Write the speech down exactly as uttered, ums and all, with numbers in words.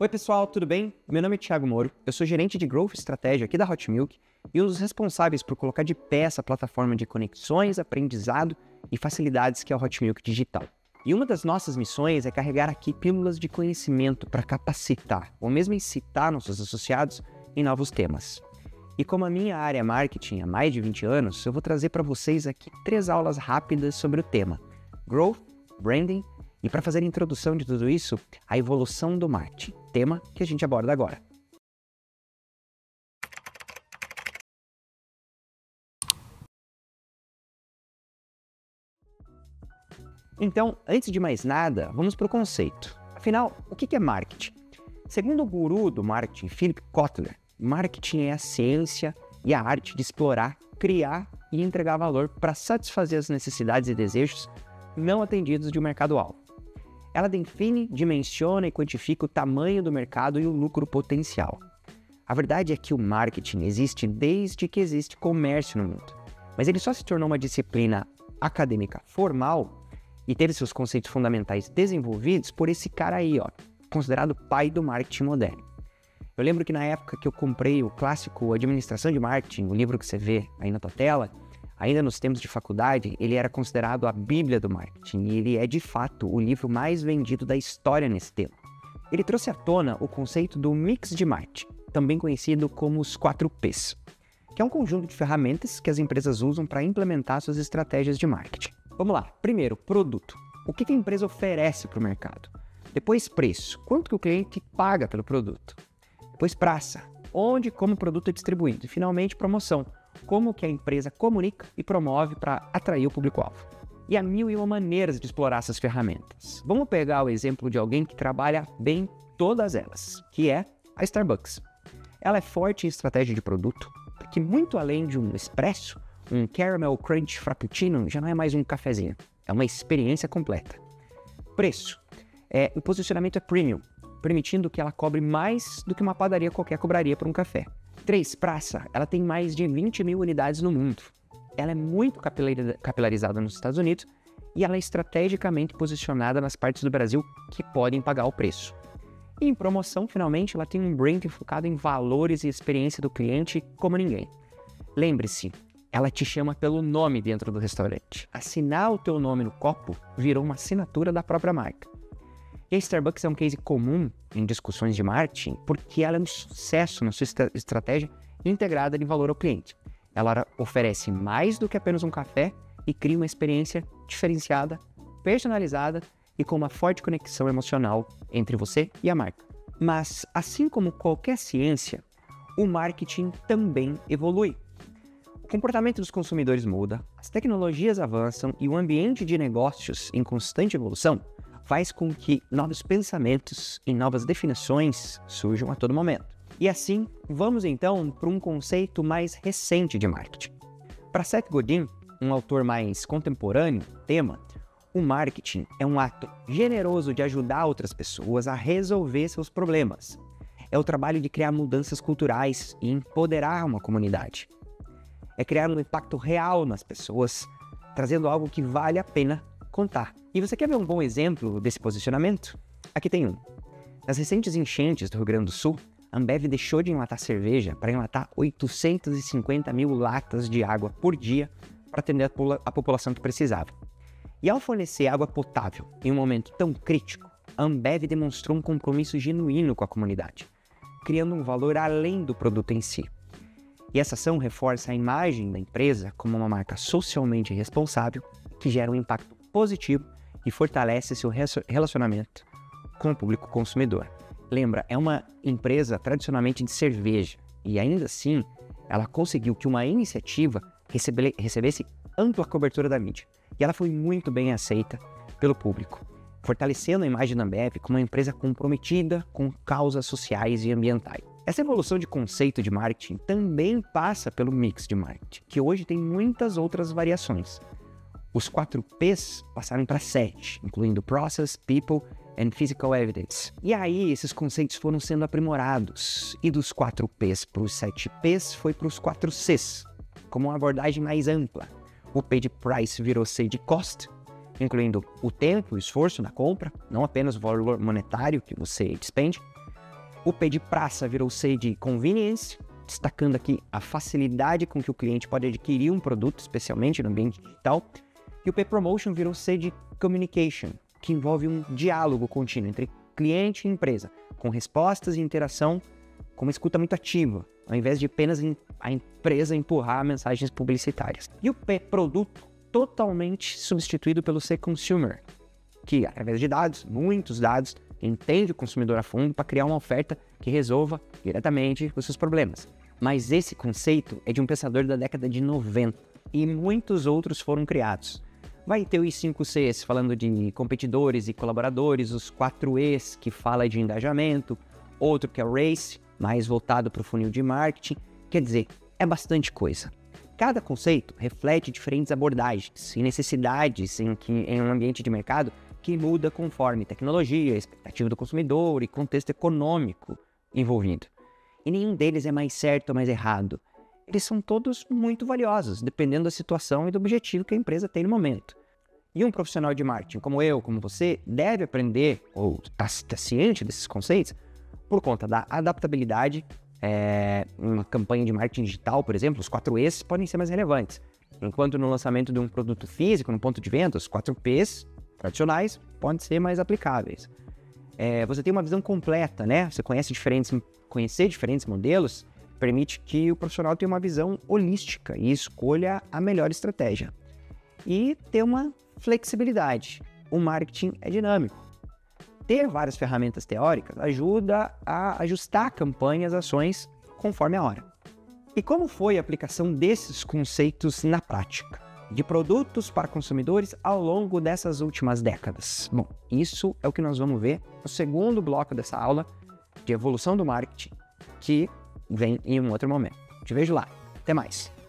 Oi pessoal, tudo bem? Meu nome é Thiago Moro, eu sou gerente de Growth Strategy aqui da Hotmilk e um dos responsáveis por colocar de pé essa plataforma de conexões, aprendizado e facilidades que é a Hotmilk Digital. E uma das nossas missões é carregar aqui pílulas de conhecimento para capacitar ou mesmo incitar nossos associados em novos temas. E como a minha área é marketing há mais de vinte anos, eu vou trazer para vocês aqui três aulas rápidas sobre o tema Growth, Branding e, para fazer a introdução de tudo isso, a evolução do marketing, tema que a gente aborda agora. Então, antes de mais nada, vamos para o conceito. Afinal, o que é marketing? Segundo o guru do marketing, Philip Kotler, marketing é a ciência e a arte de explorar, criar e entregar valor para satisfazer as necessidades e desejos não atendidos de um mercado-alvo. Ela define, dimensiona e quantifica o tamanho do mercado e o lucro potencial. A verdade é que o marketing existe desde que existe comércio no mundo, mas ele só se tornou uma disciplina acadêmica formal e teve seus conceitos fundamentais desenvolvidos por esse cara aí, ó, considerado pai do marketing moderno. Eu lembro que na época que eu comprei o clássico Administração de Marketing, o livro que você vê aí na tua tela, ainda nos tempos de faculdade, ele era considerado a bíblia do marketing e ele é, de fato, o livro mais vendido da história nesse tema. Ele trouxe à tona o conceito do mix de marketing, também conhecido como os quatro P's, que é um conjunto de ferramentas que as empresas usam para implementar suas estratégias de marketing. Vamos lá. Primeiro, produto. O que a empresa oferece para o mercado? Depois, preço. Quanto que o cliente paga pelo produto? Depois, praça. Onde e como o produto é distribuído? E, finalmente, promoção. Como que a empresa comunica e promove para atrair o público-alvo. E há mil e uma maneiras de explorar essas ferramentas. Vamos pegar o exemplo de alguém que trabalha bem todas elas, que é a Starbucks. Ela é forte em estratégia de produto, porque muito além de um espresso, um caramel crunch frappuccino já não é mais um cafezinho, é uma experiência completa. Preço. É, o posicionamento é premium, permitindo que ela cobre mais do que uma padaria qualquer cobraria por um café. três. Praça. Ela tem mais de vinte mil unidades no mundo. Ela é muito capilarizada nos Estados Unidos e ela é estrategicamente posicionada nas partes do Brasil que podem pagar o preço. E em promoção, finalmente, ela tem um brand focado em valores e experiência do cliente como ninguém. Lembre-se, ela te chama pelo nome dentro do restaurante. Assinar o teu nome no copo virou uma assinatura da própria marca. E a Starbucks é um case comum em discussões de marketing porque ela é um sucesso na sua estra- estratégia integrada de valor ao cliente. Ela oferece mais do que apenas um café e cria uma experiência diferenciada, personalizada e com uma forte conexão emocional entre você e a marca. Mas, assim como qualquer ciência, o marketing também evolui. O comportamento dos consumidores muda, as tecnologias avançam e o ambiente de negócios em constante evolução faz com que novos pensamentos e novas definições surjam a todo momento. E assim, vamos então para um conceito mais recente de marketing. Para Seth Godin, um autor mais contemporâneo do tema, o marketing é um ato generoso de ajudar outras pessoas a resolver seus problemas. É o trabalho de criar mudanças culturais e empoderar uma comunidade. É criar um impacto real nas pessoas, trazendo algo que vale a pena contar. E você quer ver um bom exemplo desse posicionamento? Aqui tem um. Nas recentes enchentes do Rio Grande do Sul, a Ambev deixou de enlatar cerveja para enlatar oitocentas e cinquenta mil latas de água por dia para atender a população que precisava. E ao fornecer água potável em um momento tão crítico, a Ambev demonstrou um compromisso genuíno com a comunidade, criando um valor além do produto em si. E essa ação reforça a imagem da empresa como uma marca socialmente responsável que gera um impacto positivo e fortalece seu relacionamento com o público consumidor. Lembra, é uma empresa tradicionalmente de cerveja e ainda assim ela conseguiu que uma iniciativa recebe, recebesse ampla cobertura da mídia e ela foi muito bem aceita pelo público, fortalecendo a imagem da Ambev como uma empresa comprometida com causas sociais e ambientais. Essa evolução de conceito de marketing também passa pelo mix de marketing, que hoje tem muitas outras variações. Os quatro P's passaram para sete, incluindo Process, People and Physical Evidence. E aí, esses conceitos foram sendo aprimorados. E dos quatro P's para os sete P's foi para os quatro C's, como uma abordagem mais ampla. O P de Price virou C de Cost, incluindo o tempo e o esforço na compra, não apenas o valor monetário que você despende. O P de praça virou C de convenience, destacando aqui a facilidade com que o cliente pode adquirir um produto, especialmente no ambiente digital. E o P promotion virou C de communication, que envolve um diálogo contínuo entre cliente e empresa, com respostas e interação, com uma escuta muito ativa, ao invés de apenas a empresa empurrar mensagens publicitárias. E o P produto, totalmente substituído pelo C consumer, que através de dados, muitos dados, entende o consumidor a fundo para criar uma oferta que resolva diretamente os seus problemas. Mas esse conceito é de um pensador da década de noventa e muitos outros foram criados. Vai ter os cinco Cs falando de competidores e colaboradores, os quatro Es que fala de engajamento, outro que é o Race, mais voltado para o funil de marketing. Quer dizer, é bastante coisa. Cada conceito reflete diferentes abordagens e necessidades em, que, em um ambiente de mercado que muda conforme tecnologia, expectativa do consumidor e contexto econômico envolvido. E nenhum deles é mais certo ou mais errado. Eles são todos muito valiosos, dependendo da situação e do objetivo que a empresa tem no momento. E um profissional de marketing como eu, como você, deve aprender ou estar tá ciente desses conceitos por conta da adaptabilidade. É, uma campanha de marketing digital, por exemplo, os quatro Es podem ser mais relevantes. Enquanto no lançamento de um produto físico, no ponto de venda, os quatro P's tradicionais podem ser mais aplicáveis. É, você tem uma visão completa, né? Você conhece diferentes, conhecer diferentes modelos permite que o profissional tenha uma visão holística e escolha a melhor estratégia. E ter uma flexibilidade. O marketing é dinâmico. Ter várias ferramentas teóricas ajuda a ajustar a campanha e as ações conforme a hora. E como foi a aplicação desses conceitos na prática, de produtos para consumidores ao longo dessas últimas décadas? Bom, isso é o que nós vamos ver no segundo bloco dessa aula de evolução do marketing, que vem em um outro momento. Te vejo lá. Até mais!